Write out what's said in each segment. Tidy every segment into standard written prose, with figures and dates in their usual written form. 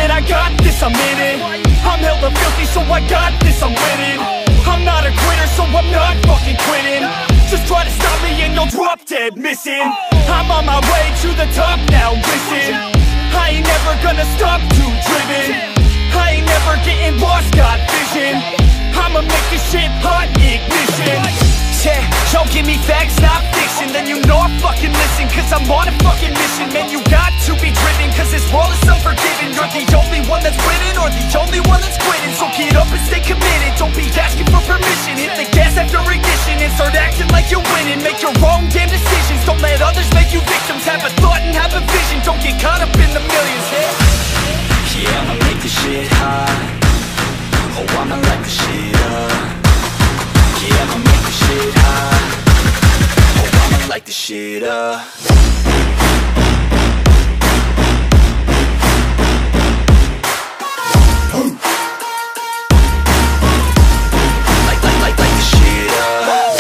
said I got this, I'm in it. I'm hella filthy, so I got this, I'm winning. I'm not a quitter, so I'm not fucking quitting. Just try to stop me and you'll drop dead missing. I'm on my way to the top now, listen. I ain't never gonna stop, too driven. I ain't never getting lost, got vision. I'ma make this shit hot, ignition. Yeah, y'all give me facts, not fiction. Then you know I fucking listen, cause I'm on a fucking mission. Man, you got to be driven, cause this world is unforgiving. You're the only one that's winning, or the only one that's quitting. So get up and stay committed, don't be asking for permission. Hit the gas after ignition and start acting like you're winning. Make your own damn decisions, don't let others make you victims. Have a thought and have a vision, don't get caught up in the millions. Yeah, I'ma make this shit hot. Oh, I'ma light this shit up. Yeah, I'ma make this shit hot. Oh, I'ma light this shit up. Light this shit up.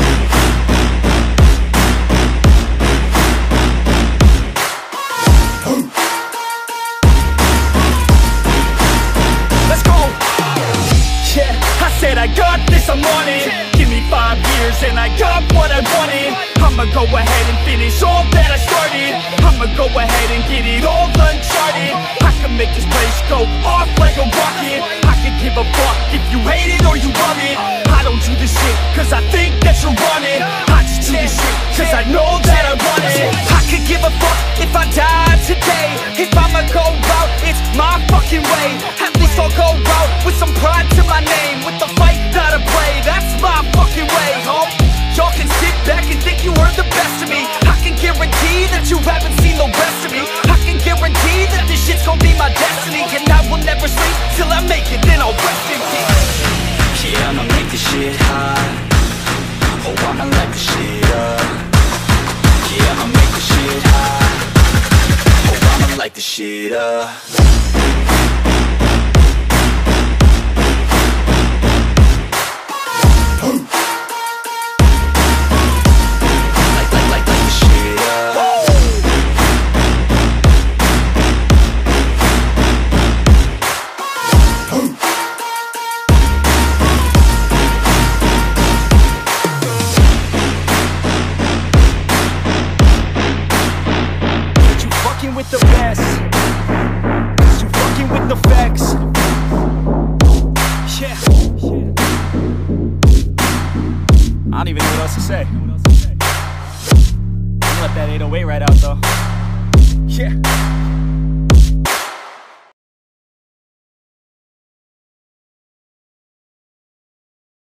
Let's go! Yeah, I said I got this, I'm on it. Give me 5 years and I got what I wanted. I'ma go ahead and finish all that I started. I'ma go ahead and get it all uncharted. I can make this place go off like a rocket. I can give a fuck if you hate it or you love it. I don't do this shit cause I think that you're on it. I just do this shit cause I know that I want it. I could give a fuck if I died today. If I'ma go out, it's my fucking way. At least I'll go out with some pride to my name. With the fight that I play, that's my fucking way, ho. Y'all can sit back and think you heard the best of me. I can guarantee that you haven't seen the rest of me. I can guarantee that this shit's gonna be my destiny. And I will never sleep till I make it, then I'll rest in peace. Yeah, I'ma make this shit hot. Oh, I'ma light this shit up. Yeah, I'ma make this shit hot. Oh, I'ma light this shit up. With the best, cause you fucking with the facts. Yeah. I don't even know what else to say. I'm gonna let that 808 right out though. Yeah.